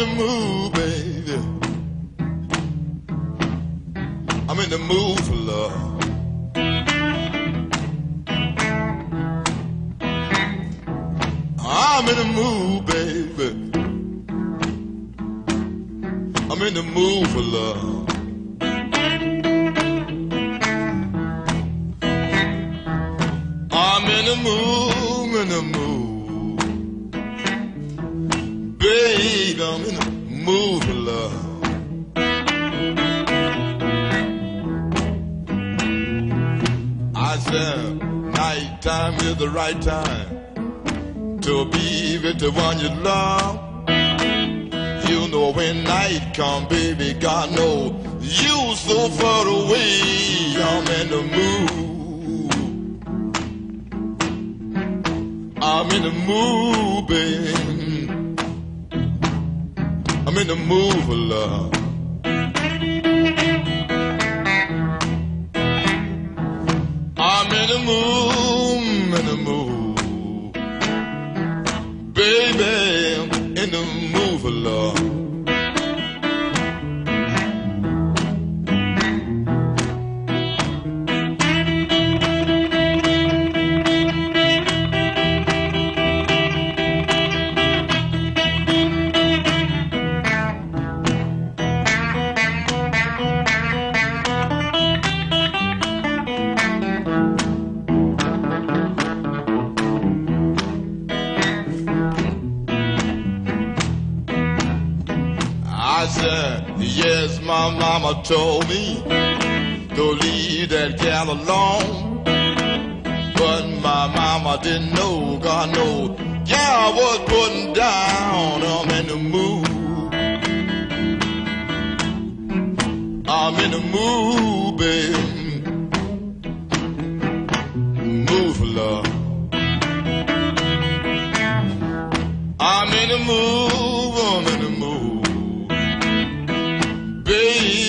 the mood, baby. I'm in the mood for love. I'm in the mood, baby. I'm in the mood for love. I'm in the mood, in the mood. Baby, I'm in the mood for love. I said, nighttime is the right time to be with the one you love. You know when night come, baby, God know you so far away. I'm in the mood. I'm in the mood, baby. I'm in the mood for love. I'm in the mood, in the mood. Baby, I'm in the mood for love. I said, yes, my mama told me to leave that gal alone. But my mama didn't know, God knows, gal was putting down. I'm in the mood. I'm in the mood, baby. Mood for love. I'm in the mood, I'm in the mood. Baby,